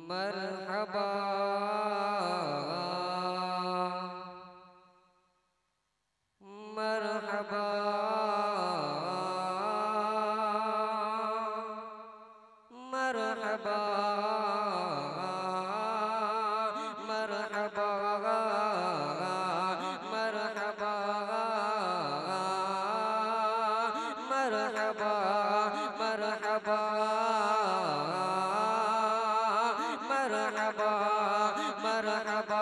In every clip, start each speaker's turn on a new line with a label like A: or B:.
A: मरहबा मरहबा मरहबा मरहबा मरहबा मरहबा मरहबा मरहबा मरहबा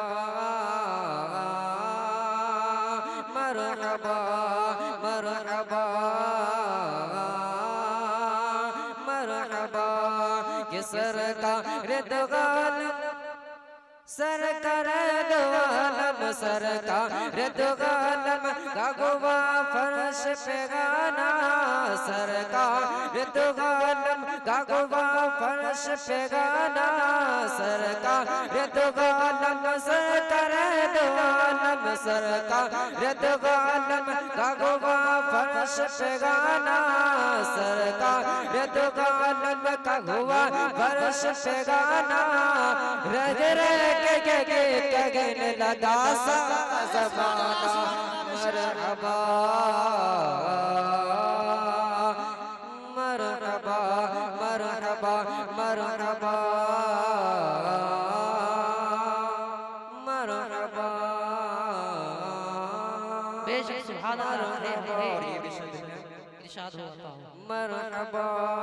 A: मरहबा मरहबा मरहबा के सरकार दो आलम सरकार दो आलम सरकार दो आलम गागुवा फर्श पे गाना सरकार दो आलम गागुवा फर्श पे गाना सरकार दो आलम सरकार दो आलम सरकार दो आलम गागुवा फर्श पे गाना सरकार दो आलम गागुवा फर्श पे गाना रग रग गगन लगा सा ज़माना मरहबा मरहबा मरहबा मरहबा मरहबा
B: बेशक सुभान अल्लाह और ये भी इरशाद होता है
A: मरहबा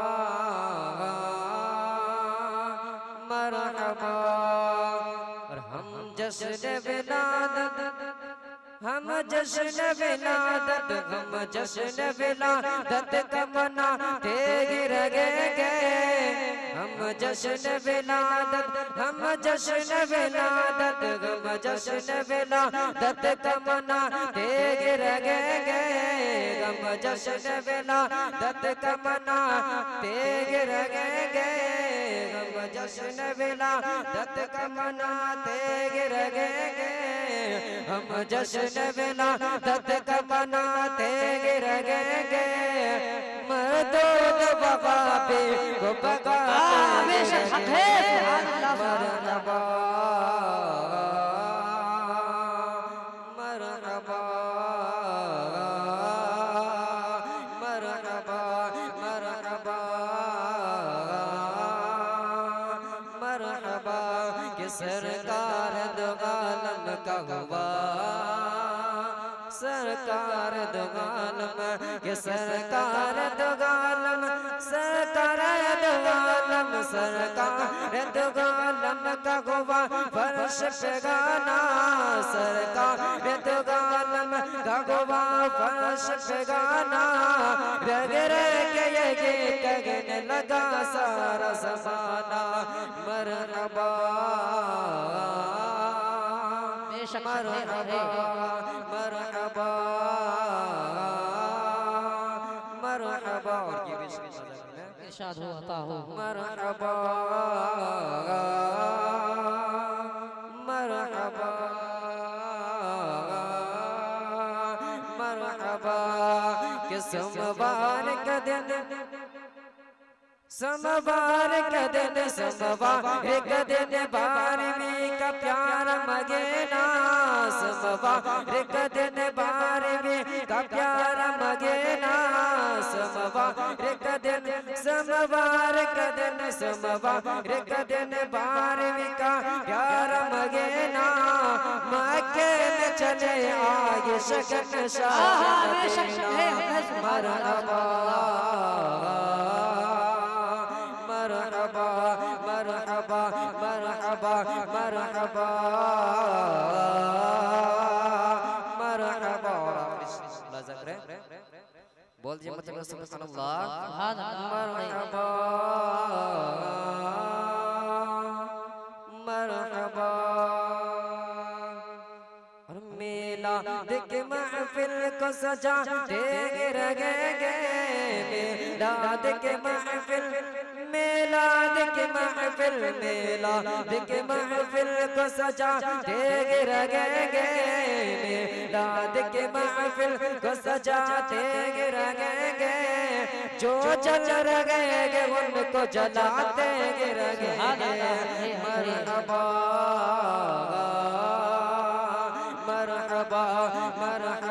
A: मरहबा और हम जश्न विलादत हम जश्न विलादत हम जश्न विलादत का मनाते रहेंगे हम जश्न विलादत हम जश्न विलादत हम जश्न विलादत का मनाते रहेंगे हम जश्न विलादत का मनाते रहेंगे हम जश्न विलादत का मनाते रहेंगे हम जश्न विलादत का मनाते रहेंगे मर्दों बगा पे को बगा
B: बेशक हक है
A: मरहबा मरहबा मरहबा मरहबा मरहबा के सरकार दो आलम का हुआ सरकार दो आलम के सरकार दो आलम सरकार दो आलम सरकार दो आलम का हुआ फर्श पे गाना सरकार दो आलम का हुआ फर्श पे गाना रग रग ये गगन लगा सारा ज़माना मरहबा मरहबा मरहबा मरहबा और ये भी
B: इरशाद होता हो
A: मरहबा मरहबा मरहबा के सोमवार का दिन सोमवार का दिन सोमवार का दिन बारहवीं का प्यार मगेना सोमवार का दिन बारहवीं का प्यार मगेना सोमवार का दिन सोमवार का दिन सोमवार का दिन बारहवीं का प्यार मगेना मक्के में चले आगे शगन शाह मरहबा मरहबा मरहबा मरहबा मरहबा मरहबा और बोल दिए मतलब सुभानअल्लाह मरहबा मरहबा और मेला देख महफिल को सजाते रहेंगे मेला देख महफिल मेला देख महफिल मेला देख महफिल को सजाते रहेंगे मेला देख महफिल को सजाते रहेंगे जो जल रहेंगे उनको जलाते रहेंगे मरहबा मरहबा